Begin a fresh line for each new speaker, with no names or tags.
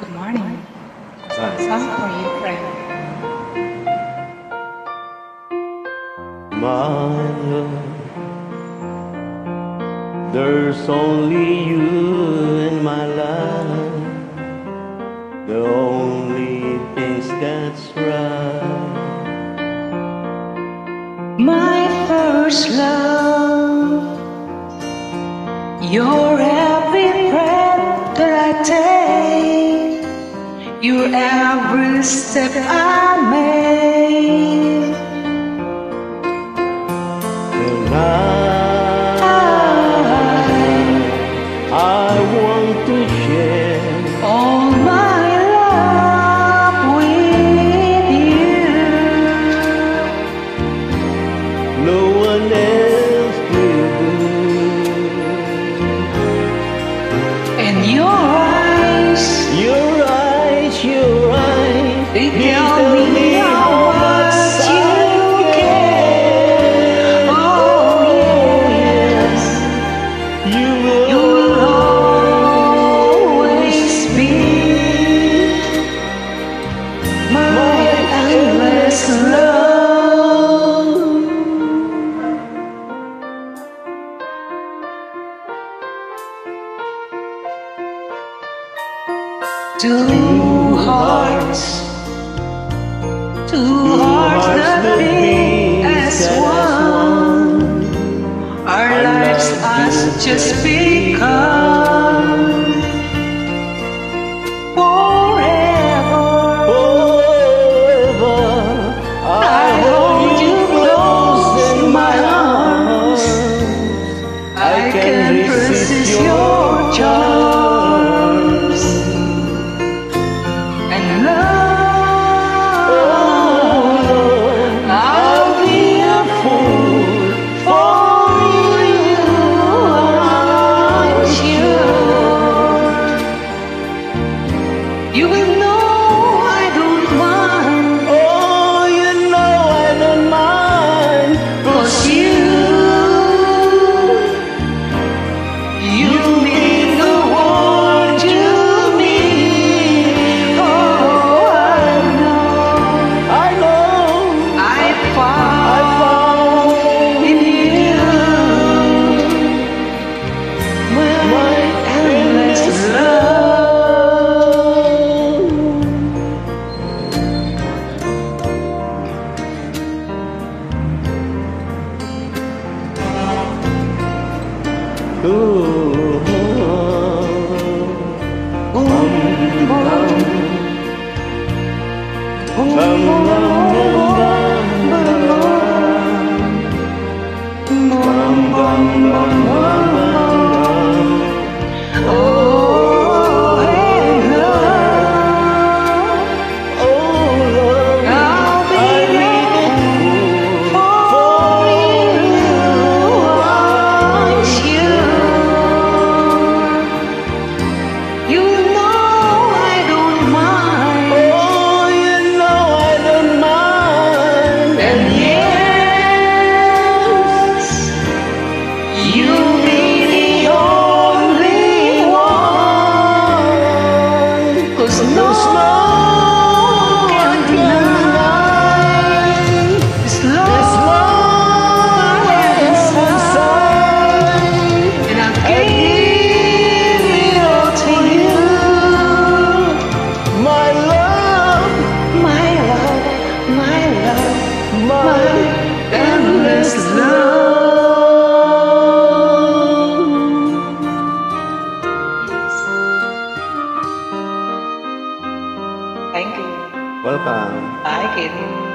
Good morning.
Hi.
Song for you, friend.
My love, there's only you in my life. The only things that's right.
My first love, your every breath that I take, your every step I make.
Tonight, I want to share
All my love with you.
no one else will do.
And your eyes, they tell me how much you care. Oh yes,
You
you will always be my endless love. Two hearts that beat as one. Our lives has just begun. Forever, I hold you close in my arms. I can't resist your charms. And love, I'll be a fool for you, I'm sure. You will know I don't mind.
Oh, you know I don't mind.
'Cause you mean the world to me. Oh,
I know
I found in you my endless love. Oh, hey, love, I'll be there for you, I'm sure. You know I don't mind.
Oh, you know I don't mind.
And yes, you'll be the only one. 'Cause no one can deny this love inside. And I'll give it all to you,
My love,
my love, my love, my endless love. Yes. Thank you.
welcome.
Bye, Kitty.